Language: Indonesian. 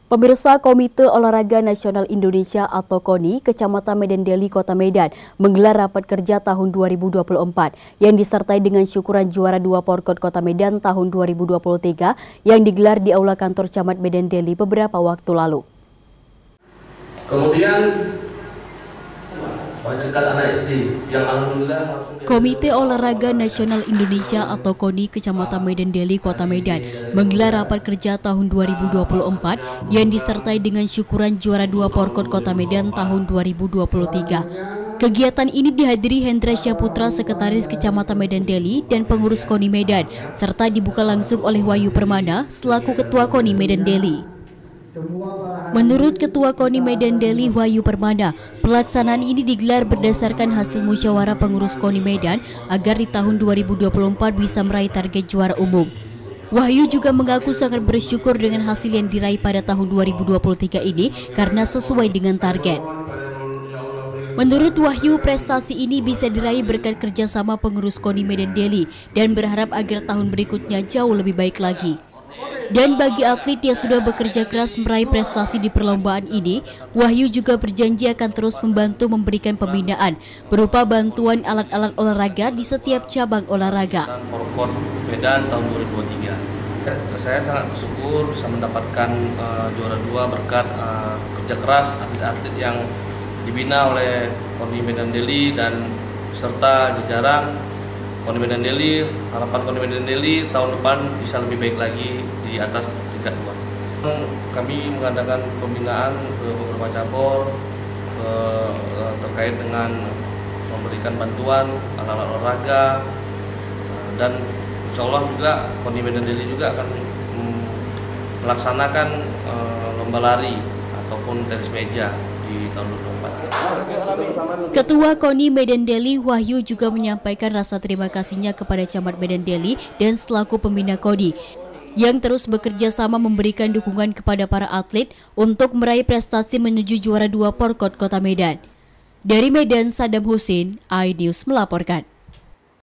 Pemirsa Komite Olahraga Nasional Indonesia atau KONI, Kecamatan Medan Deli, Kota Medan, menggelar rapat kerja tahun 2024 yang disertai dengan syukuran juara 2 Porkot Kota Medan tahun 2023 yang digelar di Aula Kantor Camat Medan Deli beberapa waktu lalu. Kemudian banyakkan anak SD yang alhamdulillah Komite Olahraga Nasional Indonesia atau KONI Kecamatan Medan Deli, Kota Medan menggelar rapat kerja tahun 2024 yang disertai dengan syukuran juara 2 Porkot Kota Medan tahun 2023. Kegiatan ini dihadiri Hendra Syaputra, Sekretaris Kecamatan Medan Deli dan pengurus KONI Medan, serta dibuka langsung oleh Wahyu Permana selaku Ketua KONI Medan Deli. Menurut Ketua KONI Medan Deli Wahyu Permana, pelaksanaan ini digelar berdasarkan hasil musyawarah pengurus KONI Medan agar di tahun 2024 bisa meraih target juara umum. Wahyu juga mengaku sangat bersyukur dengan hasil yang diraih pada tahun 2023 ini karena sesuai dengan target. Menurut Wahyu, prestasi ini bisa diraih berkat kerjasama pengurus KONI Medan Deli dan berharap agar tahun berikutnya jauh lebih baik lagi. Dan bagi atlet yang sudah bekerja keras meraih prestasi di perlombaan ini, Wahyu juga berjanji akan terus membantu memberikan pembinaan berupa bantuan alat-alat olahraga di setiap cabang olahraga. Porkot Medan tahun 2023. Saya sangat bersyukur bisa mendapatkan juara 2 berkat kerja keras atlet-atlet yang dibina oleh KONI Medan Deli dan beserta jajaran KONI Medan Deli. Harapan KONI Medan Deli tahun depan bisa lebih baik lagi di atas tingkat 2. Kami mengadakan pembinaan ke beberapa cabur terkait dengan memberikan bantuan alat-alat olahraga, dan insya Allah juga KONI Medan Deli juga akan melaksanakan lomba lari ataupun tenis meja di tahun 2024. Ketua KONI Medan Deli Wahyu juga menyampaikan rasa terima kasihnya kepada Camat Medan Deli dan selaku pembina KONI yang terus bekerja sama memberikan dukungan kepada para atlet untuk meraih prestasi menuju juara 2 Porkot Kota Medan. Dari Medan, Saddam Hussein, iNews melaporkan.